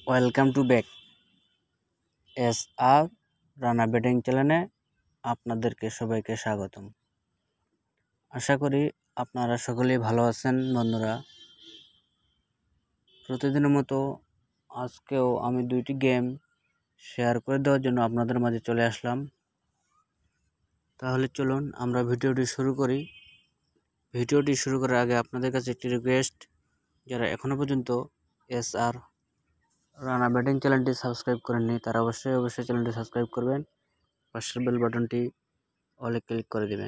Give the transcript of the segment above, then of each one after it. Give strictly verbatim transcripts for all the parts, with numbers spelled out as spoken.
Welcome to back S R Rana betting চ্যানেলে আপনাদেরকে সবাইকে স্বাগতম। আশা করি আপনারা সকলেই ভালো আছেন। বন্ধুরা, প্রতিদিনের মতো আজকেও আমি দুইটি গেম শেয়ার করে দেওয়ার জন্য আপনাদের মাঝে চলে আসলাম। তাহলে চলুন আমরা ভিডিওটি শুরু করি। ভিডিওটি শুরু করার আগে আপনাদের কাছে একটি রিকোয়েস্ট, যারা এখনও পর্যন্ত এস আর রানা ব্যাটিং চ্যানেলটি সাবস্ক্রাইব করেননি তারা অবশ্যই অবশ্যই চ্যানেলটি সাবস্ক্রাইব করবেন। পাশের বেল বাটনটি অলে ক্লিক করে দিবেন।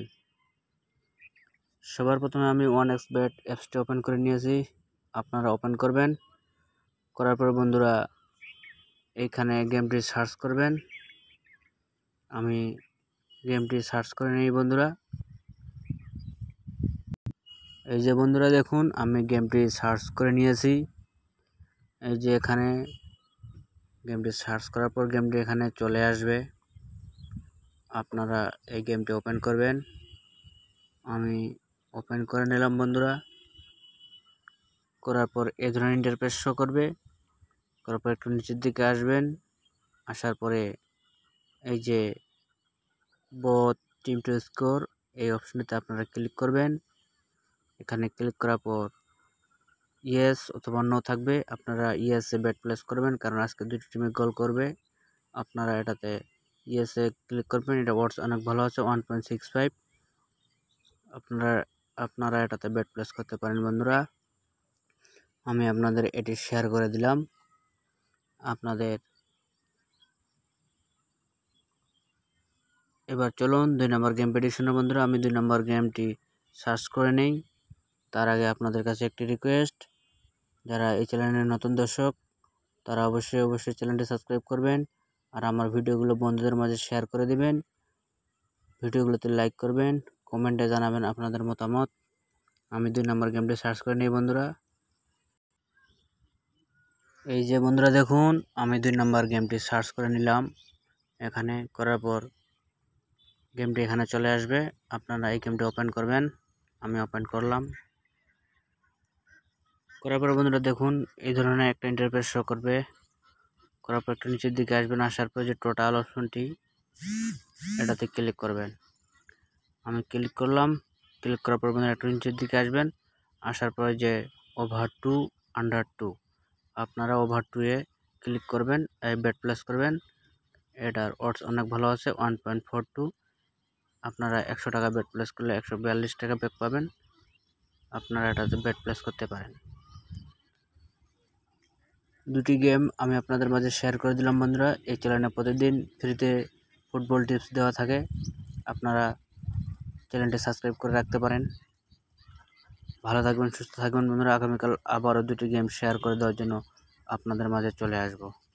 সবার প্রথমে আমি ওয়ান এক্স বেট অ্যাপসটি ওপেন করে নিয়েছি, আপনারা ওপেন করবেন। করার পর বন্ধুরা এইখানে গেমটি সার্চ করবেন। আমি গেমটি সার্চ করে নিই বন্ধুরা। এই যে বন্ধুরা দেখুন, আমি গেমটি সার্চ করে নিয়েছি। এই যে এখানে গেমটি সার্চ করার পর গেমটি এখানে চলে আসবে। আপনারা এই গেমটি ওপেন করবেন। আমি ওপেন করে নিলাম বন্ধুরা। করার পর এই ধরনের ইন্টারফেস শো করবে। করার পর একটু নিচের দিকে আসবেন। আসার পরে এই যে বোথ টিম টু স্কোর এই অপশনটিতে আপনারা ক্লিক করবেন। এখানে ক্লিক করার পর ইয়েস অথবা নো থাকবে, আপনারা ইয়েসে ব্যাট প্লেস করবেন, কারণ আজকে দুটি টিমে গোল করবে। আপনারা এটাতে ইয়েসে ক্লিক করবেন। এটা ওয়াটস অনেক ভালো আছে, ওয়ান পয়েন্ট সিক্স ফাইভ। আপনারা আপনারা এটাতে ব্যাট প্লেস করতে পারেন বন্ধুরা। আমি আপনাদের এটি শেয়ার করে দিলাম। আপনাদের এবার চলুন দুই নম্বর গেম প্রেডিকশনে বন্ধুরা। আমি দুই নম্বর গেমটি সার্চ করে নেই। তার আগে আপনাদের কাছে একটি রিকোয়েস্ট, যারা এই চ্যানেলের নতুন দর্শক তারা অবশ্যই অবশ্যই চ্যানেলটি সাবস্ক্রাইব করবেন আর আমার ভিডিওগুলো বন্ধুদের মাঝে শেয়ার করে দিবেন। ভিডিওগুলোতে লাইক করবেন, কমেন্টে জানাবেন আপনাদের মতামত। আমি দুই নম্বর গেমটি সার্চ করে নিই বন্ধুরা। এই যে বন্ধুরা দেখুন, আমি দুই নম্বর গেমটি সার্চ করে নিলাম। এখানে করার পর গেমটি এখানে চলে আসবে। আপনারা এই গেমটি ওপেন করবেন। আমি ওপেন করলাম। করার পর বন্ধুরা দেখুন, এই ধরনের একটা ইন্টারফেস শো করবে। করার পর একটু নিচের দিকে আসবেন। আসার পর যে টোটাল অপশনটি এটাতে ক্লিক করবেন। আমি ক্লিক করলাম। ক্লিক করার পর বন্ধুরা একটু নিচের দিকে আসবেন। আসার পর যে ওভার টু আন্ডার টু, আপনারা ওভার টু এ ক্লিক করবেন, এই ব্যাট প্লেস করবেন। এটার অডস অনেক ভালো আছে, ওয়ান পয়েন্ট ফোর টু। আপনারা একশো টাকা ব্যাট প্লেস করলে একশো বিয়াল্লিশ টাকা ব্যাক পাবেন। আপনারা এটাতে ব্যাট প্লেস করতে পারেন। দুটি গেম আমি আপনাদের মাঝে শেয়ার করে দিলাম বন্ধুরা। এই চ্যানেলে প্রতিদিন ফ্রিতে ফুটবল টিপস দেওয়া থাকে, আপনারা চ্যানেলটি সাবস্ক্রাইব করে রাখতে পারেন। ভালো থাকবেন, সুস্থ থাকবেন বন্ধুরা। আগামীকাল আবারও দুটি গেম শেয়ার করে দেওয়ার জন্য আপনাদের মাঝে চলে আসব।